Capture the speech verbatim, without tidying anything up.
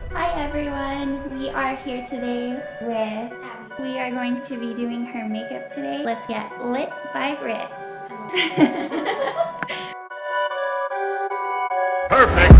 Hi everyone, we are here today with Abby. We are going to be doing her makeup today. Let's get lit by Brit. Perfect!